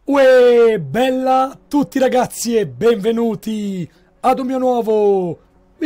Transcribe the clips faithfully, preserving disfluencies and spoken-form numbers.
Uè, bella a tutti ragazzi e benvenuti ad un mio nuovo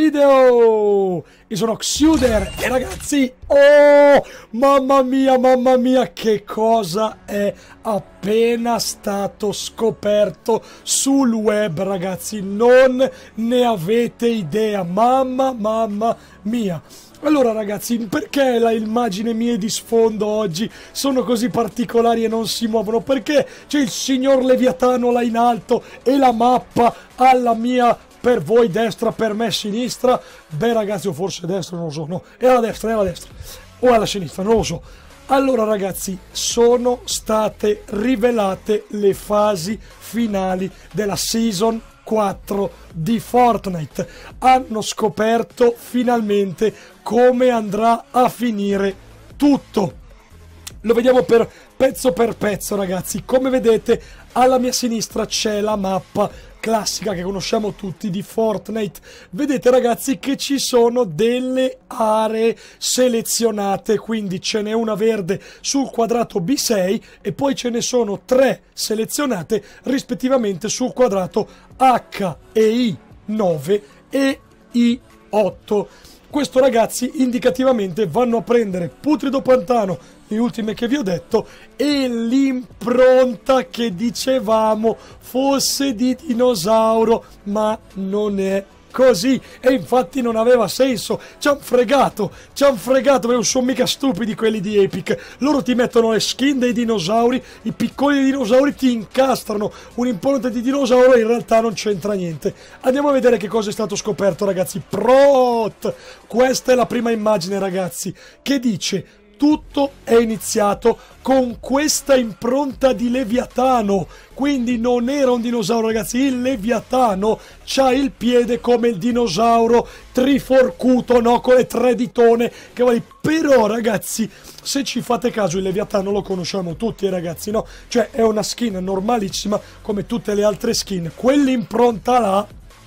video! Io sono Xuder e ragazzi, oh, mamma mia, mamma mia, che cosa è appena stato scoperto sul web, ragazzi, non ne avete idea, mamma, mamma mia! Allora ragazzi, perché la immagine mia di sfondo oggi sono così particolari e non si muovono? Perché c'è il signor Leviatano là in alto e la mappa alla mia, per voi destra, per me sinistra? Beh ragazzi, o forse destra, non lo so, no, è alla destra, è alla destra, o alla sinistra, non lo so. Allora ragazzi, sono state rivelate le fasi finali della Season quattro di Fortnite. Hanno scoperto finalmente come andrà a finire tutto. Lo vediamo per pezzo per pezzo ragazzi. Come vedete alla mia sinistra c'è la mappa classica che conosciamo tutti di Fortnite. Vedete ragazzi che ci sono delle aree selezionate, quindi ce n'è una verde sul quadrato B sei e poi ce ne sono tre selezionate rispettivamente sul quadrato H e I nove e I otto. Questo ragazzi indicativamente vanno a prendere Putrido Pantano, le ultime che vi ho detto, e l'impronta che dicevamo fosse di dinosauro, ma non è così, e infatti non aveva senso. Ci han fregato, ci han fregato, perché non sono mica stupidi quelli di Epic. Loro ti mettono le skin dei dinosauri, i piccoli dinosauri ti incastrano un'impronta di dinosauro e in realtà non c'entra niente. Andiamo a vedere che cosa è stato scoperto ragazzi. Prot! Questa è la prima immagine ragazzi, che dice: tutto è iniziato con questa impronta di Leviatano, quindi non era un dinosauro ragazzi, il Leviatano c'ha il piede come il dinosauro triforcuto, no? Con le tre ditone che vale. Però ragazzi, se ci fate caso, il Leviatano lo conosciamo tutti ragazzi, no? Cioè è una skin normalissima come tutte le altre skin. Quell'impronta là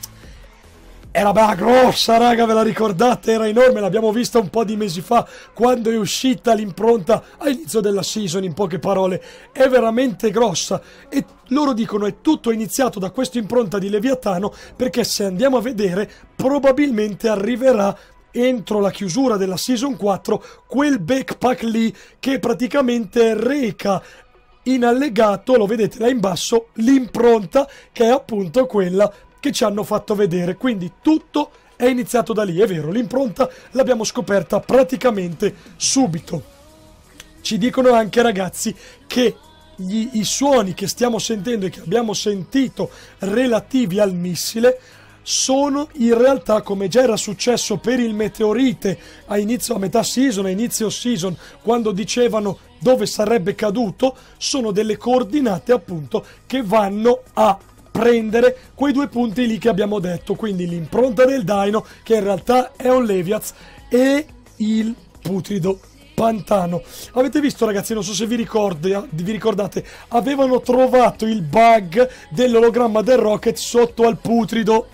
era bella grossa, raga, ve la ricordate? Era enorme, l'abbiamo vista un po' di mesi fa, quando è uscita l'impronta all'inizio della season, in poche parole. È veramente grossa. E loro dicono è tutto iniziato da questa impronta di Leviatano, perché se andiamo a vedere, probabilmente arriverà entro la chiusura della season quattro quel backpack lì che praticamente reca in allegato, lo vedete là in basso, l'impronta che è appunto quella che ci hanno fatto vedere. Quindi tutto è iniziato da lì, è vero, l'impronta l'abbiamo scoperta praticamente subito. Ci dicono anche ragazzi che gli, i suoni che stiamo sentendo e che abbiamo sentito relativi al missile sono in realtà, come già era successo per il meteorite a inizio, a metà season, a inizio season, quando dicevano dove sarebbe caduto, sono delle coordinate appunto che vanno a prendere quei due punti lì che abbiamo detto, quindi l'impronta del Dino, che in realtà è un Leviatz, e il Putrido Pantano. Avete visto ragazzi, non so se vi, ricordi, vi ricordate, avevano trovato il bug dell'ologramma del Rocket sotto al Putrido.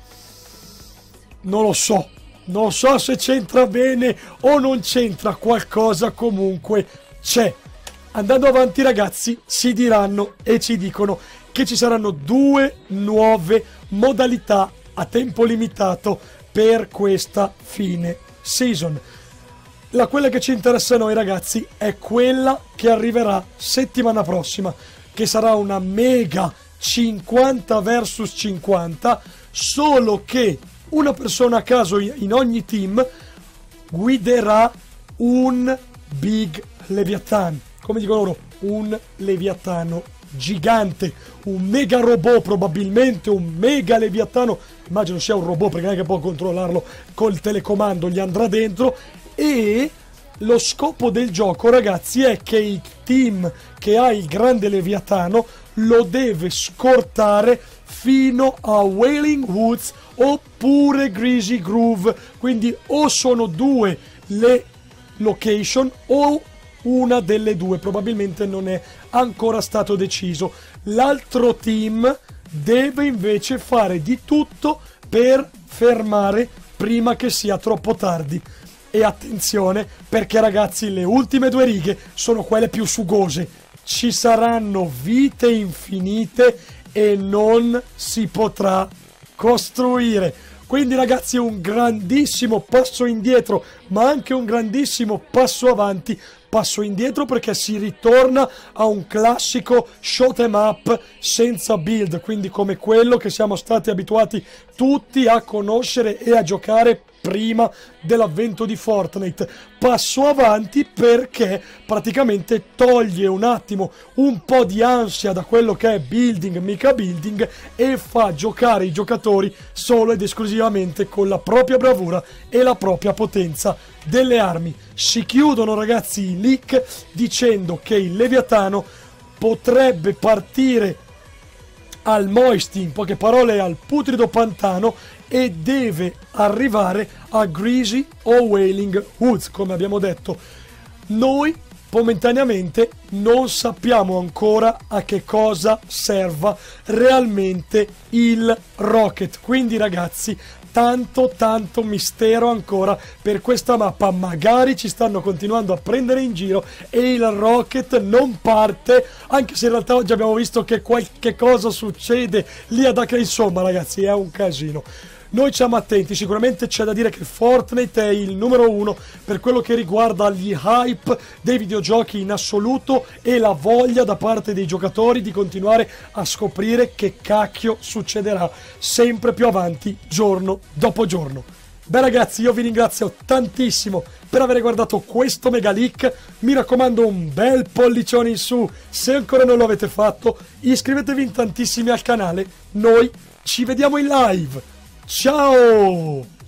Non lo so, non so se c'entra bene o non c'entra, qualcosa comunque c'è. Andando avanti ragazzi, si diranno e ci dicono che ci saranno due nuove modalità a tempo limitato per questa fine season. La quella che ci interessa a noi ragazzi è quella che arriverà settimana prossima, che sarà una mega cinquanta versus cinquanta, solo che una persona a caso in ogni team guiderà un Big Leviathan, come dicono loro, un Leviatano gigante, un mega robot, probabilmente un mega Leviatano, immagino sia un robot perché non è che può controllarlo col telecomando, gli andrà dentro. E lo scopo del gioco ragazzi è che il team che ha il grande Leviatano lo deve scortare fino a Wailing Woods oppure Greasy Groove, quindi o sono due le location o una delle due, probabilmente non è ancora stato deciso. L'altro team deve invece fare di tutto per fermare prima che sia troppo tardi. E attenzione, perché ragazzi le ultime due righe sono quelle più sugose. ci saranno vite infinite e non si potrà costruire. Quindi ragazzi, un grandissimo passo indietro, ma anche un grandissimo passo avanti. Passo indietro perché si ritorna a un classico shoot 'em up senza build, quindi come quello che siamo stati abituati tutti a conoscere e a giocare prima dell'avvento di Fortnite. Passo avanti perché praticamente toglie un attimo un po' di ansia da quello che è building, mica building, e fa giocare i giocatori solo ed esclusivamente con la propria bravura e la propria potenza delle armi. Si chiudono ragazzi i leak dicendo che il Leviatano potrebbe partire al Moisty, in poche parole al putrido pantano, e deve arrivare a Greasy o Wailing Woods, come abbiamo detto. Noi momentaneamente non sappiamo ancora a che cosa serva realmente il rocket, quindi ragazzi tanto tanto mistero ancora per questa mappa. Magari ci stanno continuando a prendere in giro e il rocket non parte, anche se in realtà oggi abbiamo visto che qualche cosa succede lì ad Acre. Insomma ragazzi, è un casino. Noi siamo attenti, sicuramente c'è da dire che Fortnite è il numero uno per quello che riguarda gli hype dei videogiochi in assoluto e la voglia da parte dei giocatori di continuare a scoprire che cacchio succederà sempre più avanti, giorno dopo giorno. Beh ragazzi, io vi ringrazio tantissimo per aver guardato questo mega leak. Mi raccomando, un bel pollicione in su se ancora non lo avete fatto, iscrivetevi in tantissimi al canale, noi ci vediamo in live. Ciao!